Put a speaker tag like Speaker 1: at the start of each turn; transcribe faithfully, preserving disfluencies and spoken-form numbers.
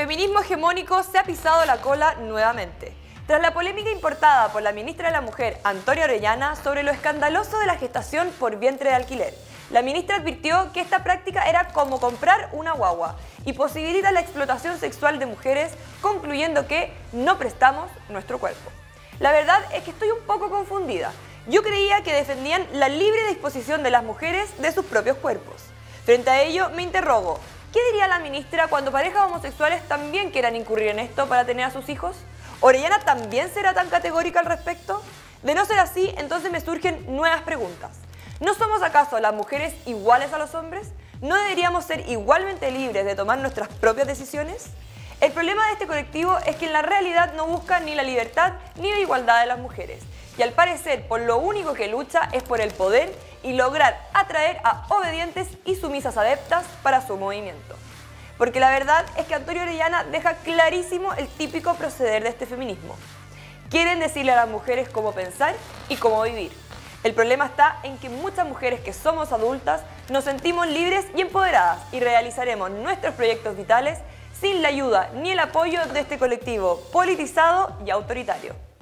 Speaker 1: feminismo hegemónico se ha pisado la cola nuevamente. Tras la polémica importada por la ministra de la Mujer, Antonia Orellana, sobre lo escandaloso de la gestación por vientre de alquiler, la ministra advirtió que esta práctica era como comprar una guagua y posibilita la explotación sexual de mujeres, concluyendo que no prestamos nuestro cuerpo. La verdad es que estoy un poco confundida. Yo creía que defendían la libre disposición de las mujeres de sus propios cuerpos. Frente a ello, me interrogo, ¿qué diría la ministra cuando parejas homosexuales también quieran incurrir en esto para tener a sus hijos? ¿Orellana también será tan categórica al respecto? De no ser así, entonces me surgen nuevas preguntas. ¿No somos acaso las mujeres iguales a los hombres? ¿No deberíamos ser igualmente libres de tomar nuestras propias decisiones? El problema de este colectivo es que en la realidad no busca ni la libertad ni la igualdad de las mujeres. Y al parecer, por lo único que lucha es por el poder y lograr atraer a obedientes y sumisas adeptas para su movimiento. Porque la verdad es que Antonia Orellana deja clarísimo el típico proceder de este feminismo. Quieren decirle a las mujeres cómo pensar y cómo vivir. El problema está en que muchas mujeres que somos adultas nos sentimos libres y empoderadas y realizaremos nuestros proyectos vitales sin la ayuda ni el apoyo de este colectivo politizado y autoritario.